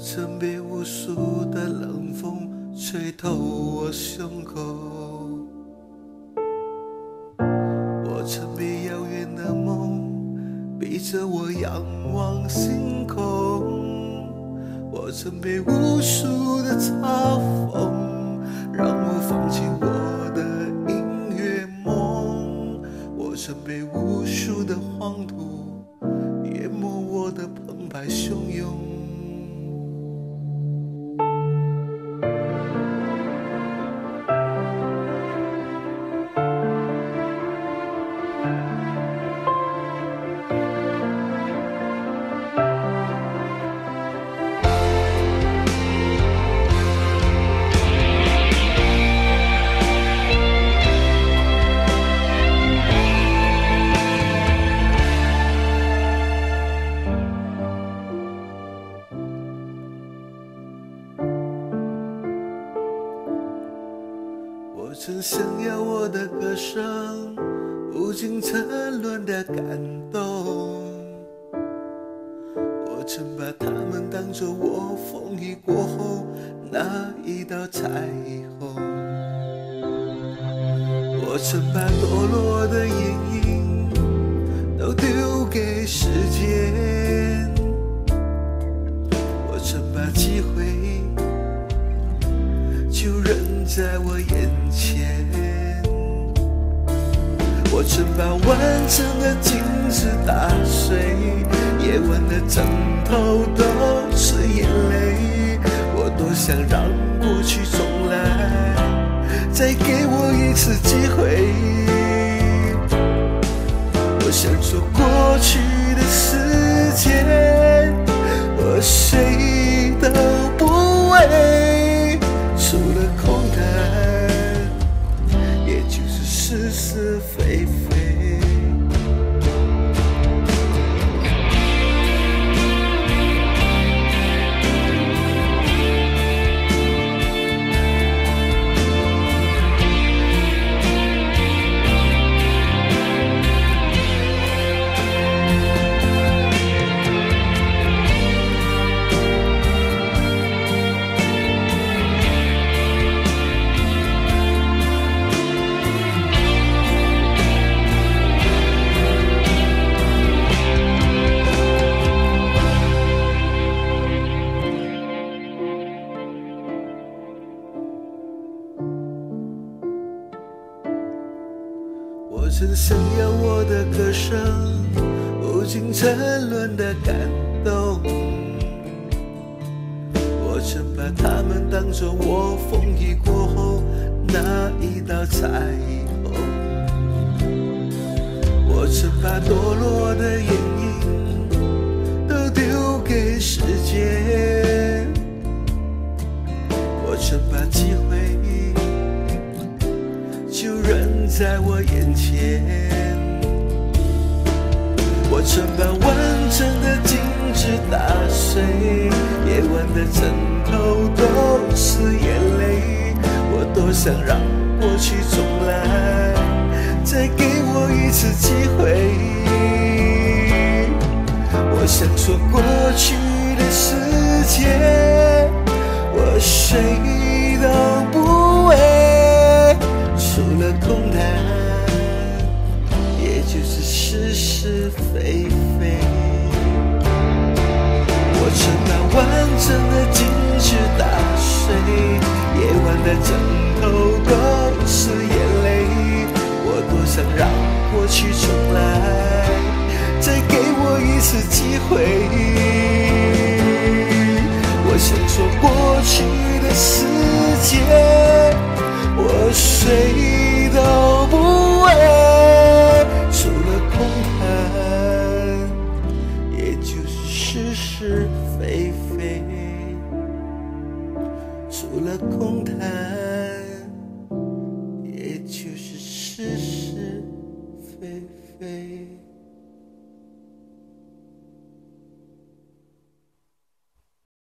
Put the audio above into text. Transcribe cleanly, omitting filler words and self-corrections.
曾被无数的冷风吹透我胸口，我曾被遥远的梦逼着我仰望星空，我曾被无数的嘲讽让我放弃我的音乐梦，我曾被无数的黄土淹没我的澎湃汹涌。我曾想要我的歌声无尽沉沦的感动，我曾把它们当作我风雨过后那一道彩虹，我曾把堕落的眼影都丢给时间，我曾把机会就扔在我眼前，我曾把完整的镜子打碎，夜晚的枕头都是眼泪，我多想让过去重来，再给我一次机会，我想说过去的时间我谁都不为，除了空谈，也就是是是非非。我曾想要我的歌声无尽沉沦的感动，我曾把它们当作我风雨过后那一道彩虹，我曾把堕落的眼影都丢给时间，我曾把机会就扔在我眼前，我曾把完整的镜子打碎，夜晚的枕头都是眼泪，我多想让过去重来，再给我一次机会，我想说过去的时间我谁都不为，除了空谈，也就是是是非非。我曾把完整的镜子打碎，夜晚的枕头都是眼泪，我多想让过去重来，再给我一次机会，我想说过去的时间我谁都不为，除了空谈，也就是是是非非，除了空谈，也就是是是非非。